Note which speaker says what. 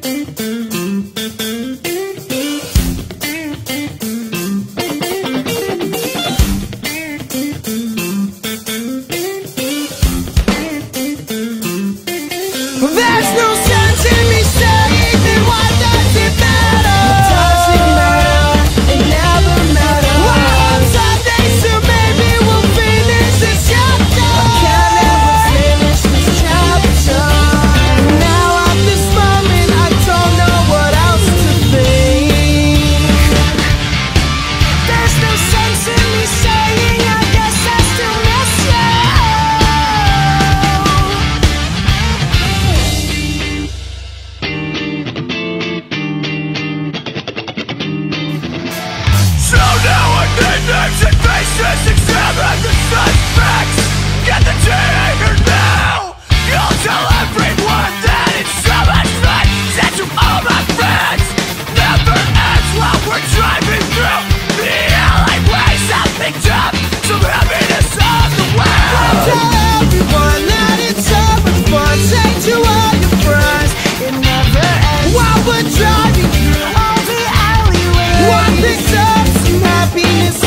Speaker 1: There's no sense in me saying that why does it matter? It doesn't matter, it never mattered. Well, on Sunday, so maybe we'll finish this chapter. I can't ever finish this chapter. Now at this moment I don't know what else to think. There's no sense in me saying I guess I still miss you.
Speaker 2: So now I need names and faces, examine the suspects. Get the teenager now. You'll tell everyone that it's so much fun. Said to all my friends, never ends while we're driving through the alleyways. Something dumb, some happiness on the way.
Speaker 1: Tell everyone that it's so much fun. Say to all your friends, it never ends while we're driving through all the alleyways. One picks up some happiness